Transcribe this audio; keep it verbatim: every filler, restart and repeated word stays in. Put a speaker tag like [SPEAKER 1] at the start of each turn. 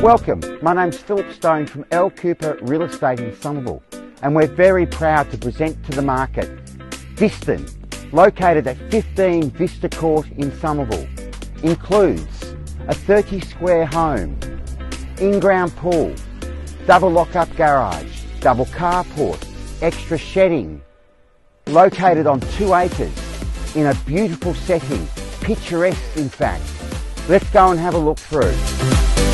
[SPEAKER 1] Welcome, my name's Philip Stone from Lcooper Real Estate in Somerville, and we're very proud to present to the market Vista, located at fifteen Vista Court in Somerville. Includes a thirty square home, in-ground pool, double lock-up garage, double carport, extra shedding, located on two acres in a beautiful setting, picturesque in fact. Let's go and have a look through.